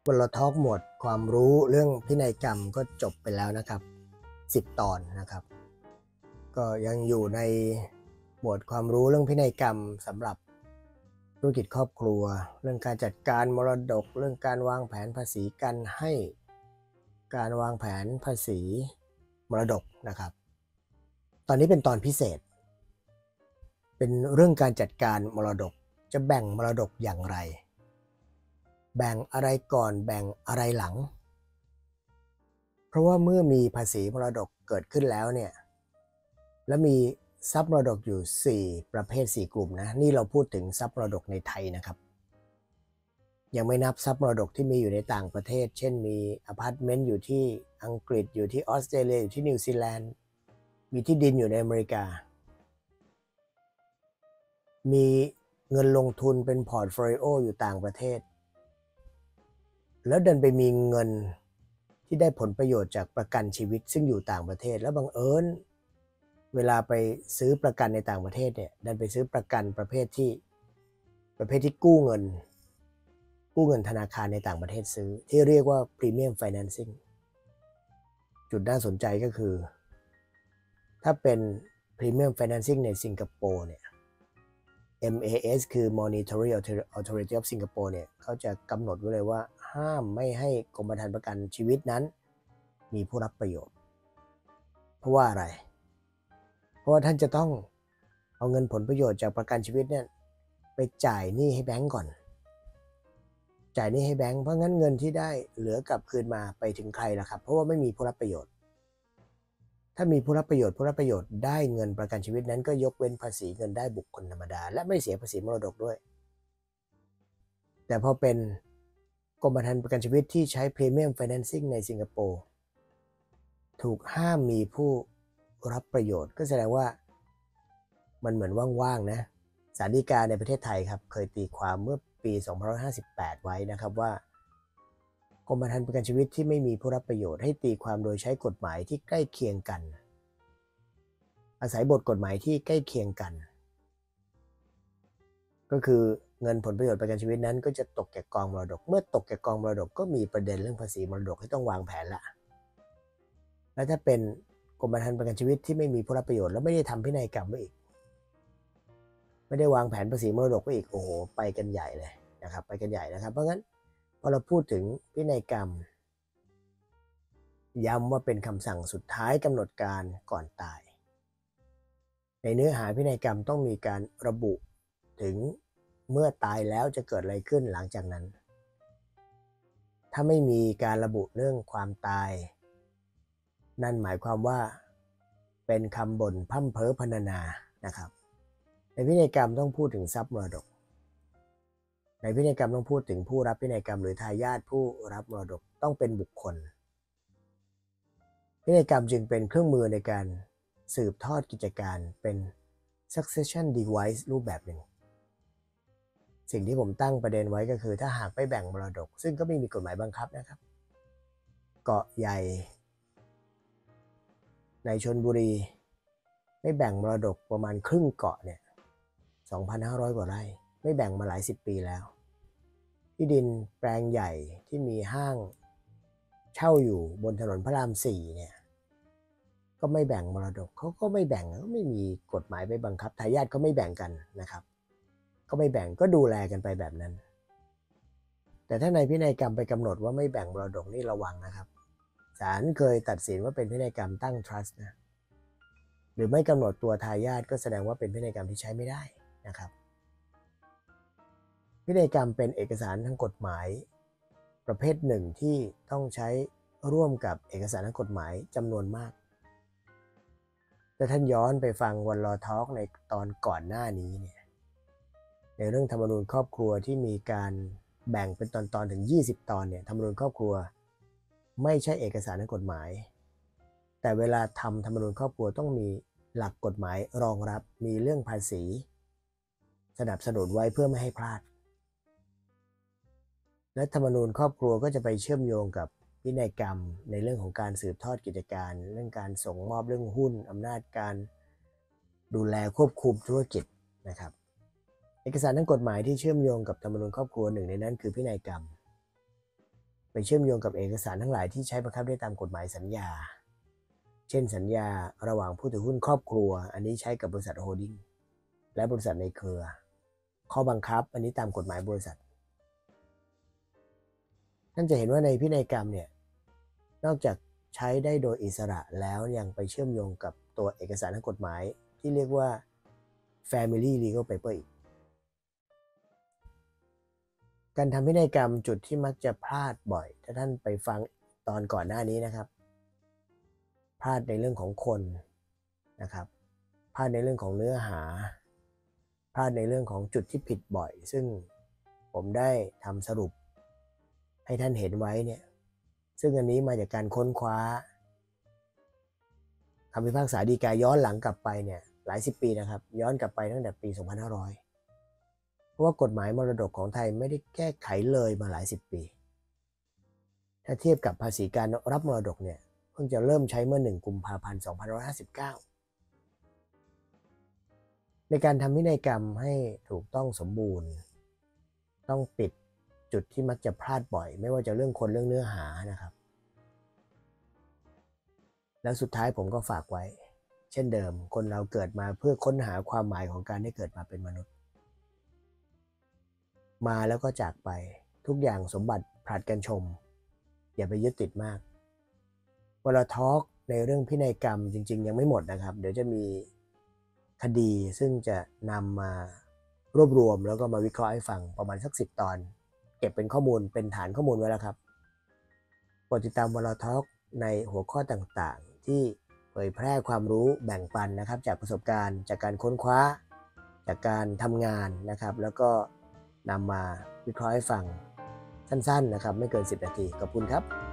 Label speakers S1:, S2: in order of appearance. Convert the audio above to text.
S1: วันละทอล์กหมวดความรู้เรื่องพินัยกรรมก็จบไปแล้วนะครับ10ตอนนะครับก็ยังอยู่ในหมวดความรู้เรื่องพินัยกรรมสำหรับธุรกิจครอบครัวเรื่องการจัดการมรดกเรื่องการวางแผนภาษีการให้การวางแผนภาษีมรดกนะครับตอนนี้เป็นตอนพิเศษเป็นเรื่องการจัดการมรดกจะแบ่งมรดกอย่างไรแบ่งอะไรก่อนแบ่งอะไรหลังเพราะว่าเมื่อมีภาษีมรดกเกิดขึ้นแล้วเนี่ยและมีทรัพย์มรดกอยู่4ประเภท4กลุ่มนะนี่เราพูดถึงทรัพย์มรดกในไทยนะครับยังไม่นับทรัพย์มรดกที่มีอยู่ในต่างประเทศเช่นมีอพาร์ตเมนต์อยู่ที่อังกฤษอยู่ที่ออสเตรเลียอยู่ที่นิวซีแลนด์มีที่ดินอยู่ในอเมริกามีเงินลงทุนเป็นพอร์ตโฟลิโออยู่ต่างประเทศแล้วเดินไปมีเงินที่ได้ผลประโยชน์จากประกันชีวิตซึ่งอยู่ต่างประเทศแล้วบังเอิญเวลาไปซื้อประกันในต่างประเทศเนี่ยดันไปซื้อประกันประเภทที่กู้เงินธนาคารในต่างประเทศซื้อที่เรียกว่า Premium Financing จุดน่าสนใจก็คือถ้าเป็น Premium Financing ในสิงคโปร์เนี่ย MAS คือ Monetary Authority of Singapore เนี่ยเขาจะกำหนดไว้เลยว่าห้ามไม่ให้กรมธรรม์ประกันชีวิตนั้นมีผู้รับประโยชน์เพราะว่าอะไรเพราะว่าท่านจะต้องเอาเงินผลประโยชน์จากประกันชีวิตเนี่ยไปจ่ายหนี้ให้แบงก์ก่อนจ่ายหนี้ให้แบงก์เพราะงั้นเงินที่ได้เหลือกลับคืนมาไปถึงใครล่ะครับเพราะว่าไม่มีผู้รับประโยชน์ถ้ามีผู้รับประโยชน์ได้เงินประกันชีวิตนั้นก็ยกเว้นภาษีเงินได้บุคคลธรรมดาและไม่เสียภาษีมรดกด้วยแต่พอเป็นกรมธรรม์ประกันชีวิตที่ใช้ Premium Financing ในสิงคโปร์ถูกห้ามมีผู้รับประโยชน์ก็แสดงว่ามันเหมือนว่างๆนะศาลฎีกาในประเทศไทยครับเคยตีความเมื่อปี2558ไว้นะครับว่ากรมธรรม์ประกันชีวิตที่ไม่มีผู้รับประโยชน์ให้ตีความโดยใช้กฎหมายที่ใกล้เคียงกันอาศัยบทกฎหมายที่ใกล้เคียงกันก็คือเงินผลประโยชน์ประกันชีวิตนั้นก็จะตกแก่กองมรดกเมื่อตกแก่กองมรดกก็มีประเด็นเรื่องภาษีมรดกให้ต้องวางแผนละแล้วถ้าเป็นกรมธรรม์ประกันชีวิตที่ไม่มีผู้รับประโยชน์แล้วไม่ได้ทำพินัยกรรมไว้อีกไม่ได้วางแผนภาษีมรดกไว้อีกโอ้โหไปกันใหญ่เลยนะครับไปกันใหญ่นะครับเพราะงั้นพอเราพูดถึงพินัยกรรมย้ำว่าเป็นคำสั่งสุดท้ายกำหนดการก่อนตายในเนื้อหาพินัยกรรมต้องมีการระบุถึงเมื่อตายแล้วจะเกิดอะไรขึ้นหลังจากนั้นถ้าไม่มีการระบุเรื่องความตายนั่นหมายความว่าเป็นคำบ่นพร่ำเพ้อพรรณนานะครับในพินัยกรรมต้องพูดถึงทรัพย์มรดกในพินัยกรรมต้องพูดถึงผู้รับพินัยกรรมหรือทายาทผู้รับมรดกต้องเป็นบุคคลพินัยกรรมจึงเป็นเครื่องมือในการสืบทอดกิจการเป็น succession device รูปแบบหนึ่งสิ่งที่ผมตั้งประเด็นไว้ก็คือถ้าหากไม่แบ่งมรดกซึ่งก็ไม่มีกฎหมายบังคับนะครับเกาะใหญ่ในชลบุรีไม่แบ่งมรดกประมาณครึ่งเกาะเนี่ย 2,500 กว่าไร่ไม่แบ่งมาหลาย10 ปีแล้วที่ดินแปลงใหญ่ที่มีห้างเช่าอยู่บนถนนพระราม4เนี่ยก็ไม่แบ่งมรดกเขาก็ไม่แบ่งไม่มีกฎหมายไปบังคับทายาทเขาไม่แบ่งกันนะครับก็ไม่แบ่งก็ดูแลกันไปแบบนั้นแต่ถ้าในพินัยกรรมไปกำหนดว่าไม่แบ่งมรดกนี่ระวังนะครับศาลเคยตัดสินว่าเป็นพินัยกรรมตั้ง trust นะหรือไม่กำหนดตัวทายาทก็แสดงว่าเป็นพินัยกรรมที่ใช้ไม่ได้นะครับพินัยกรรมเป็นเอกสารทางกฎหมายประเภทหนึ่งที่ต้องใช้ร่วมกับเอกสารทางกฎหมายจำนวนมากถ้าท่านย้อนไปฟังวันลอทอล์กในตอนก่อนหน้านี้เนี่ยในเรื่องธรรมนูญครอบครัวที่มีการแบ่งเป็นตอนๆถึง20ตอนเนี่ยธรรมนูญครอบครัวไม่ใช่เอกสารทางกฎหมายแต่เวลาทำธรรมนูญครอบครัวต้องมีหลักกฎหมายรองรับมีเรื่องภาษีสนับสนุนไว้เพื่อไม่ให้พลาดและธรรมนูญครอบครัวก็จะไปเชื่อมโยงกับพินัยกรรมในเรื่องของการสืบทอดกิจการเรื่องการส่งมอบเรื่องหุ้นอำนาจการดูแลควบคุมธุรกิจนะครับเอกสารทางกฎหมายที่เชื่อมโยงกับธรรมนูญครอบครัวหนึ่งในนั้นคือพินัยกรรมไปเชื่อมโยงกับเอกสารทั้งหลายที่ใช้บังคับได้ตามกฎหมายสัญญาเช่นสัญญาระหว่างผู้ถือหุ้นครอบครัวอันนี้ใช้กับบริษัทโฮลดิ้งและบริษัทในเครือข้อบังคับอันนี้ตามกฎหมายบริษัทท่านจะเห็นว่าในพินัยกรรมเนี่ยนอกจากใช้ได้โดยอิสระแล้วยังไปเชื่อมโยงกับตัวเอกสารทางกฎหมายที่เรียกว่า Family Legal Paper อีกการทำพินัยกรรมจุดที่มักจะพลาดบ่อยถ้าท่านไปฟังตอนก่อนหน้านี้นะครับพลาดในเรื่องของคนนะครับพลาดในเรื่องของเนื้อหาพลาดในเรื่องของจุดที่ผิดบ่อยซึ่งผมได้ทำสรุปให้ท่านเห็นไว้เนี่ยซึ่งอันนี้มาจากการค้นคว้าคำพิพากษาฎีกาย้อนหลังกลับไปเนี่ยหลายสิบปีนะครับย้อนกลับไปตั้งแต่ปี 2500 เพราะว่ากฎหมายมรดกของไทยไม่ได้แก้ไขเลยมาหลายสิบปีถ้าเทียบกับภาษีการรับมรดกเนี่ยเพิ่งจะเริ่มใช้เมื่อ 1 กุมภาพันธ์ 2559 ในการทำพินัยกรรมให้ถูกต้องสมบูรณ์ต้องปิดจุดที่มักจะพลาดบ่อยไม่ว่าจะเรื่องคนเรื่องเนื้อหานะครับแล้วสุดท้ายผมก็ฝากไว้เช่นเดิมคนเราเกิดมาเพื่อค้นหาความหมายของการได้เกิดมาเป็นมนุษย์มาแล้วก็จากไปทุกอย่างสมบัติผลัดกันชมอย่าไปยึดติดมากเวลาทอล์กในเรื่องพินัยกรรมจริงๆยังไม่หมดนะครับเดี๋ยวจะมีคดีซึ่งจะนำมารวบรวมแล้วก็มาวิเคราะห์ให้ฟังประมาณสัก10 ตอนเก็บเป็นข้อมูลเป็นฐานข้อมูลไว้แล้วครับโปรดติดตามวอลทอล์กในหัวข้อต่างๆที่เผยแพร่ความรู้แบ่งปันนะครับจากประสบการณ์จากการค้นคว้าจากการทำงานนะครับแล้วก็นำมาวิเคราะห์ให้ฟังสั้นๆนะครับไม่เกิน10 นาทีขอบคุณครับ